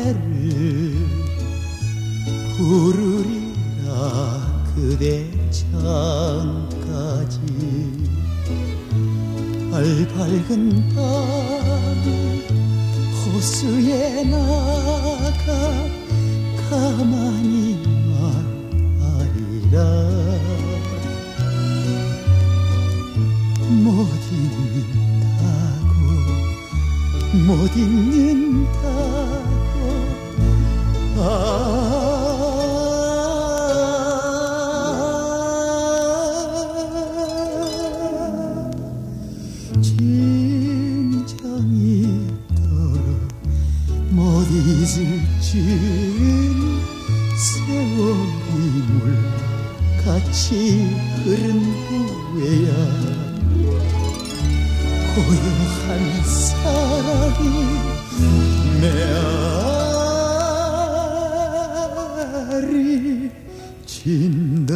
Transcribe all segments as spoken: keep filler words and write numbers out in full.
노래를 부르리라 그대 창까지 달 밝은 밤 호수에 나가 가만히 말하리라 못 잊는다고 못 잊는다고 아 진정이도록 못 잊을 줄은 세월이 물같이 흐른 후에야 고요한 사랑이 메아리 진다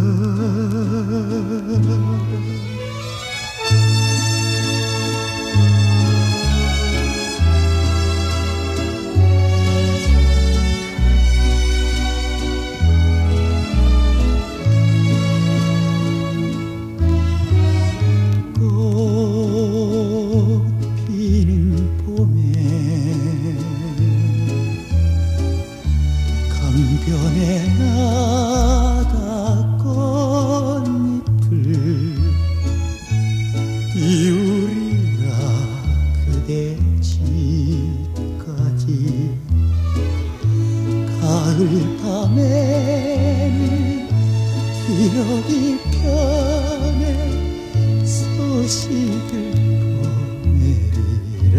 강변에 나가 꽃잎을 띄우리라 그대 집까지 가을 밤에는 기러기 편에 소식을 보내리라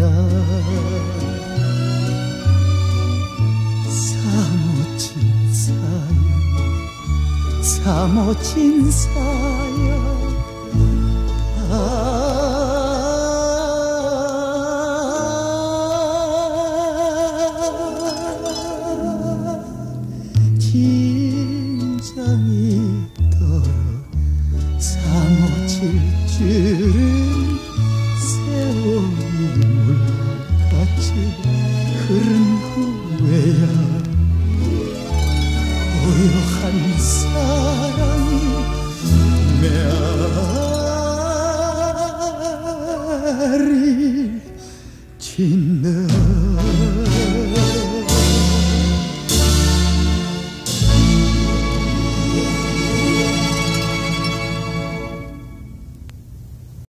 사모친 사연 아 진정이도록 사모칠 줄은 세월이 물같이 흐른 후에야 고요한 사랑이 메아리 진다